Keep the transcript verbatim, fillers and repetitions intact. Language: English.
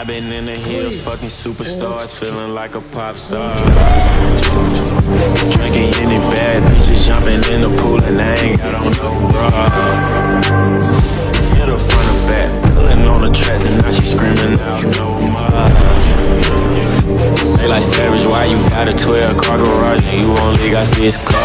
been in the hills, fucking superstars, feeling like a pop star. Drinking any bad bitches, jumping in the pool, and I ain't got on no bra. Hit her front or back, pulling on the tracks, and now she screaming out no more. They like Savage, why you got a twelve car garage and you only got six cars?